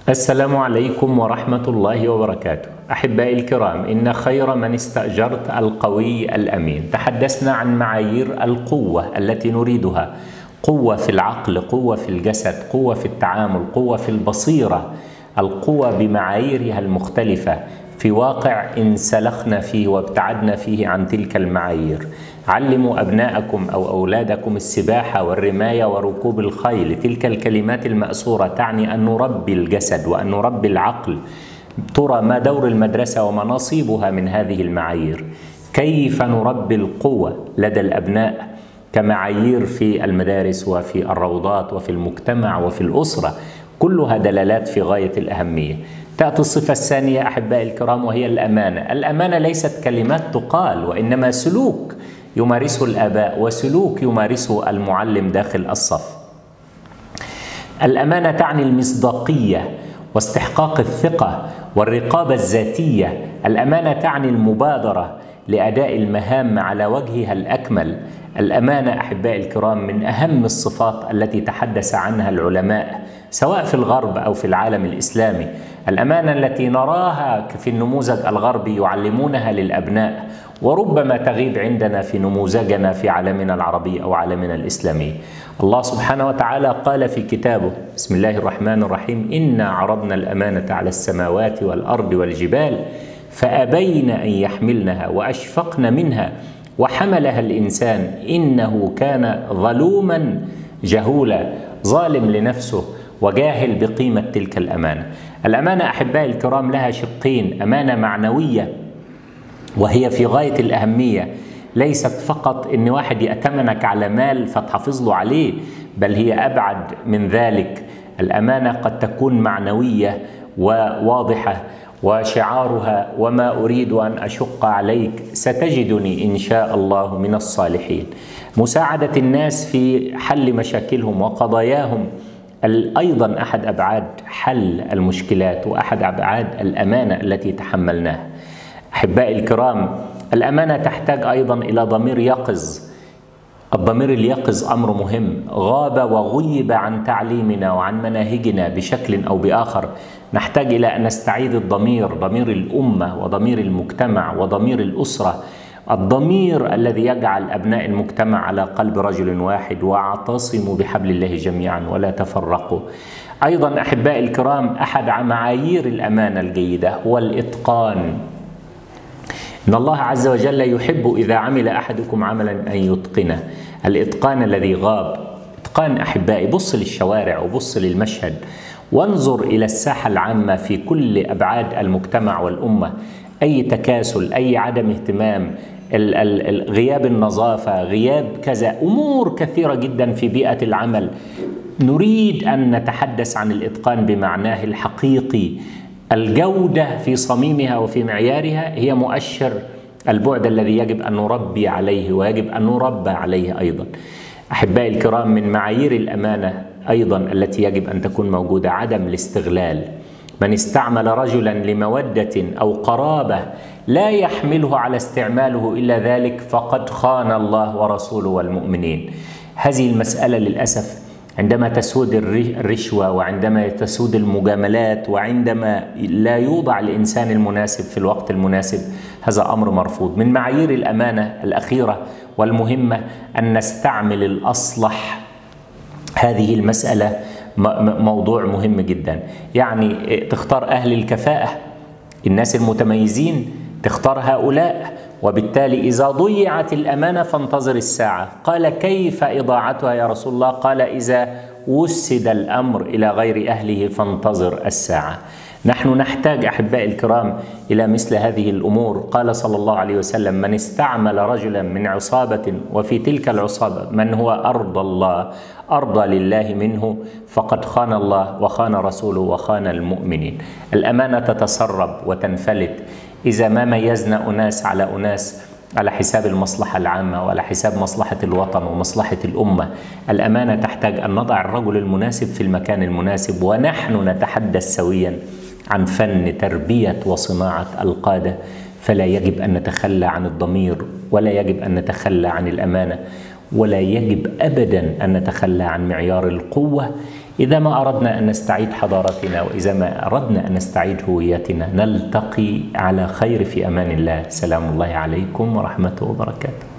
السلام عليكم ورحمة الله وبركاته. أحبائي الكرام، إن خير من استأجرت القوي الأمين. تحدثنا عن معايير القوة التي نريدها: قوة في العقل، قوة في الجسد، قوة في التعامل، قوة في البصيرة، القوة بمعاييرها المختلفة في واقع انسلخنا فيه وابتعدنا فيه عن تلك المعايير. علموا أبناءكم أو أولادكم السباحة والرماية وركوب الخيل. تلك الكلمات المأسورة تعني أن نربي الجسد وأن نربي العقل. ترى ما دور المدرسة وما نصيبها من هذه المعايير؟ كيف نربي القوة لدى الأبناء كمعايير في المدارس وفي الروضات وفي المجتمع وفي الأسرة؟ كلها دلالات في غاية الأهمية. تأتي الصفة الثانية أحبائي الكرام، وهي الأمانة. الأمانة ليست كلمات تقال، وإنما سلوك يمارسه الآباء وسلوك يمارسه المعلم داخل الصف. الأمانة تعني المصداقية واستحقاق الثقة والرقابة الذاتية. الأمانة تعني المبادرة لأداء المهام على وجهها الأكمل. الأمانة أحبائي الكرام من أهم الصفات التي تحدث عنها العلماء سواء في الغرب أو في العالم الإسلامي. الأمانة التي نراها في النموذج الغربي يعلمونها للأبناء، وربما تغيب عندنا في نموذجنا في عالمنا العربي أو عالمنا الإسلامي. الله سبحانه وتعالى قال في كتابه: بسم الله الرحمن الرحيم: إنا عرضنا الأمانة على السماوات والأرض والجبال فأبين أن يحملنها وأشفقن منها وحملها الإنسان إنه كان ظلوما جهولا. ظالم لنفسه وجاهل بقيمة تلك الأمانة. الأمانة أحبائي الكرام لها شقين: أمانة معنوية وهي في غاية الأهمية، ليست فقط إن واحد يأتمنك على مال فتحافظ له عليه، بل هي أبعد من ذلك. الأمانة قد تكون معنوية وواضحة، وشعارها: وما أريد أن أشق عليك ستجدني إن شاء الله من الصالحين. مساعدة الناس في حل مشاكلهم وقضاياهم أيضا أحد أبعاد حل المشكلات وأحد أبعاد الأمانة التي تحملناها. أحبائي الكرام، الأمانة تحتاج أيضا إلى ضمير يقظ. الضمير اليقظ أمر مهم، غاب وغيب عن تعليمنا وعن مناهجنا بشكل أو بآخر. نحتاج إلى أن نستعيد الضمير، ضمير الأمة وضمير المجتمع وضمير الأسرة، الضمير الذي يجعل أبناء المجتمع على قلب رجل واحد: واعتصموا بحبل الله جميعا ولا تفرقوا. أيضا أحبائي الكرام، أحد معايير الأمانة الجيدة هو الإتقان. إن الله عز وجل يحب إذا عمل أحدكم عملا أن يتقنه. الإتقان الذي غاب. إتقان أحبائي، بص للشوارع وبص للمشهد وانظر إلى الساحة العامة في كل أبعاد المجتمع والأمة. أي تكاسل، أي عدم اهتمام، غياب النظافة، غياب كذا، أمور كثيرة جدا في بيئة العمل. نريد أن نتحدث عن الإتقان بمعناه الحقيقي. الجودة في صميمها وفي معيارها هي مؤشر البعد الذي يجب أن نربي عليه ويجب أن نربى عليه أيضا. أحبائي الكرام، من معايير الأمانة أيضا التي يجب أن تكون موجودة عدم الاستغلال. من استعمل رجلا لمودة أو قرابة لا يحمله على استعماله إلا ذلك فقد خان الله ورسوله والمؤمنين. هذه المسألة للأسف عندما تسود الرشوة وعندما تسود المجاملات وعندما لا يوضع الإنسان المناسب في الوقت المناسب، هذا أمر مرفوض. من معايير الأمانة الأخيرة والمهمة أن نستعمل الأصلح. هذه المسألة موضوع مهم جدا. يعني تختار أهل الكفاءة، الناس المتميزين، تختار هؤلاء. وبالتالي إذا ضيعت الأمانة فانتظر الساعة. قال: كيف إضاعتها يا رسول الله؟ قال: إذا وسد الأمر إلى غير أهله فانتظر الساعة. نحن نحتاج أحبائي الكرام إلى مثل هذه الأمور. قال صلى الله عليه وسلم: من استعمل رجلا من عصابة وفي تلك العصابة من هو أرضى لله منه فقد خان الله وخان رسوله وخان المؤمنين. الأمانة تتسرب وتنفلت إذا ما ميزنا أناس على أناس على حساب المصلحة العامة وعلى حساب مصلحة الوطن ومصلحة الأمة. الأمانة تحتاج أن نضع الرجل المناسب في المكان المناسب، ونحن نتحدث سويا عن فن تربية وصناعة القادة. فلا يجب أن نتخلى عن الضمير، ولا يجب أن نتخلى عن الأمانة، ولا يجب أبدا أن نتخلى عن معيار القوة إذا ما أردنا أن نستعيد حضارتنا، وإذا ما أردنا أن نستعيد هويتنا، نلتقي على خير في أمان الله. سلام الله عليكم ورحمته وبركاته.